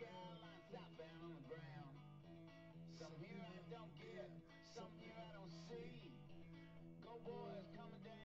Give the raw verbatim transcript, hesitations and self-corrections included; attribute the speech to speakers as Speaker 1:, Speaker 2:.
Speaker 1: sky like southbound on the ground. Some here I don't get, some here I don't see. Go boys coming down.